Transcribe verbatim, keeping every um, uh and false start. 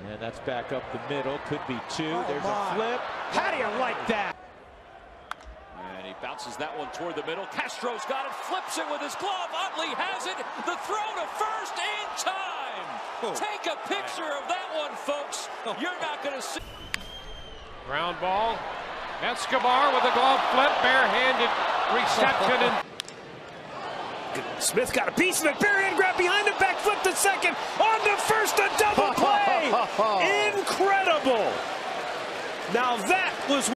And that's back up the middle. Could be two. Oh There's my. a flip. How do you like that? And he bounces that one toward the middle. Castro's got it, flips it with his glove. Utley has it. The throw to first in time. Oh. Take a picture of that one, folks. You're not going to see. Ground ball. Escobar with a glove flip, barehanded reception. And Smith got a piece of it. Barehand grab behind him. Back flip to second. On to first. A double play. Incredible. Now that was.